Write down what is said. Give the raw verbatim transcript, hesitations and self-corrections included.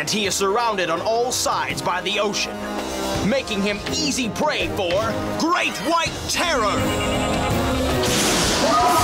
and he is surrounded on all sides by the ocean, making him easy prey for Great White Terror!